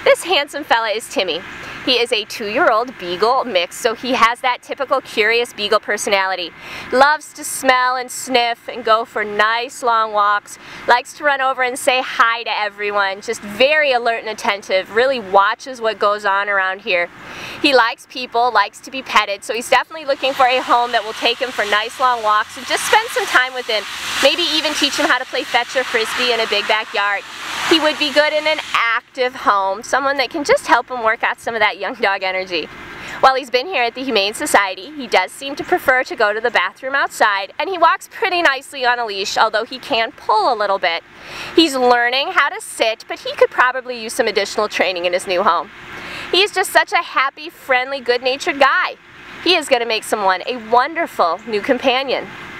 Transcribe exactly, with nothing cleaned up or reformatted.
This handsome fella is Timmy. He is a two-year-old beagle mix, so he has that typical curious beagle personality. Loves to smell and sniff and go for nice long walks. Likes to run over and say hi to everyone. Just very alert and attentive. Really watches what goes on around here. He likes people, likes to be petted, so he's definitely looking for a home that will take him for nice long walks and just spend some time with him. Maybe even teach him how to play fetch or frisbee in a big backyard. He would be good in an active home, someone that can just help him work out some of that young dog energy. While he's been here at the Humane Society, he does seem to prefer to go to the bathroom outside, and he walks pretty nicely on a leash, although he can pull a little bit. He's learning how to sit, but he could probably use some additional training in his new home. He is just such a happy, friendly, good-natured guy. He is going to make someone a wonderful new companion.